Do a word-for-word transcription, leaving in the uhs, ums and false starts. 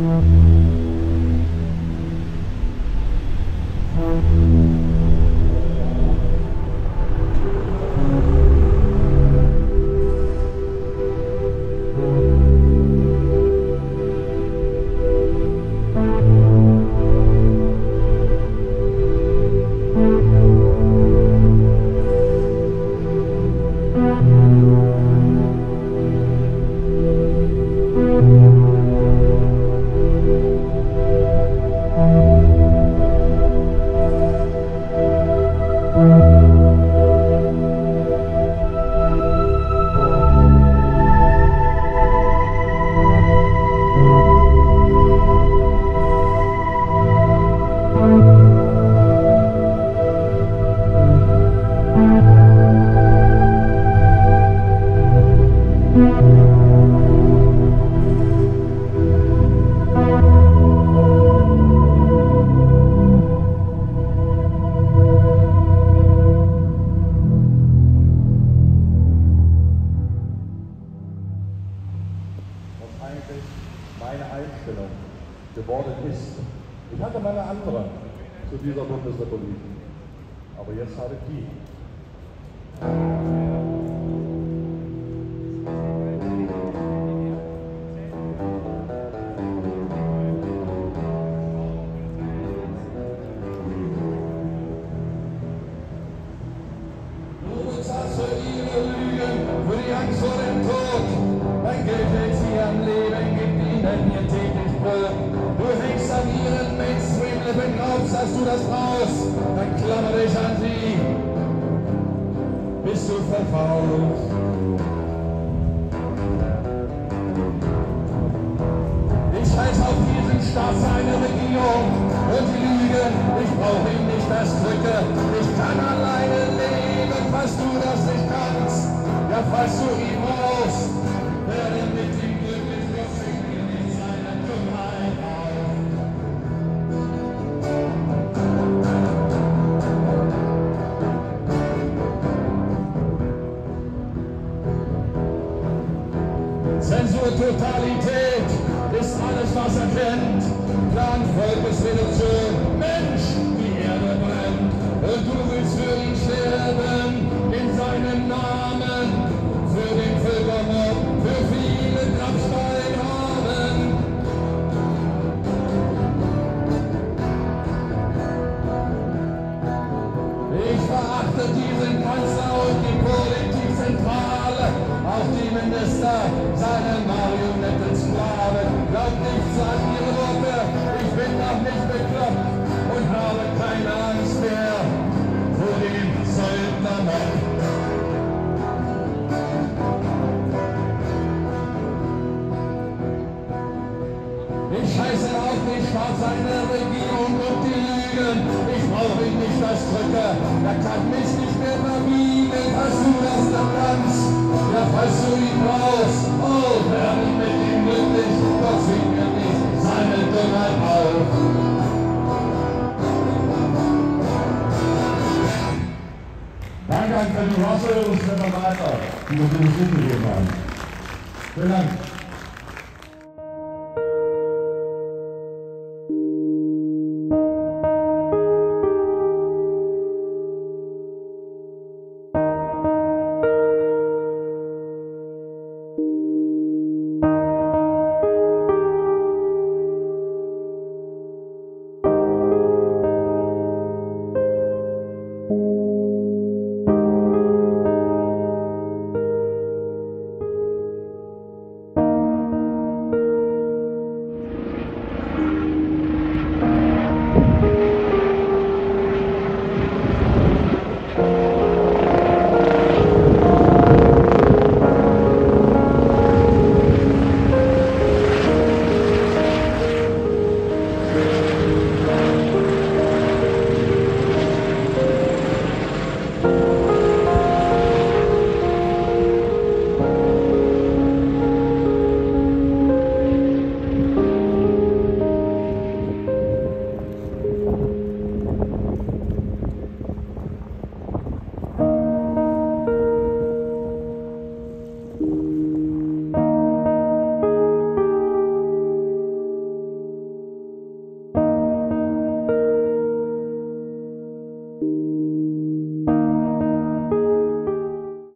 meine Einstellung geworden ist. Ich hatte meine andere zu dieser Bundesrepublik, aber jetzt habe ich die. Du bezahlst für ihre Lügen, für die Angst vor dem Tod. Dein Geld hält sie am Leben, gibt ihnen ihr täglich Brot. Du hängst an ihren Mainstream-Lippen, glaubst, dass du das brauchst. Dann klammer dich an sie, bis du verfaulst. Ich scheiß auf diesen Staat, seine Regierung und die Lügen. Ich brauch ihm nicht das Drücke, ich kann alleine leben, falls du das nicht kannst. Ja, falls du ihn brauchst, werde mit ihm glücklich, wirf ich mir nicht seine Dummheit auf. Zensur, Totalität ist alles, was er kennt. Plan, Volkesreduktion, Mensch, die Erde brennt. Und du willst für ihn sterben, in seinem Namen. Für den Völkermord, für viele Grabsteinrahmen. Ich verachte diesen Kanzler und die Politikzentrale, auch die Minister, seine Marionettensklaven. Glaub nichts an ihre Worte, ich bin noch nicht bekloppt und habe keine Angst mehr vor dem Söldnermob. Ich scheiße auf den Staat, seine Regierung und die Lügen. Ich brauche ihm nicht das Drücke, er kann mich nicht mehr verbiegen, als du das dann kannst. Ja, falls du ihn brauchst, oh, werde mit ihm glücklich, doch zwing mir nicht seine Dummheit auf. Danke an Kenny Russell und Stefan Reiter, die uns den Schritt gegeben haben. Vielen Dank. Thank you.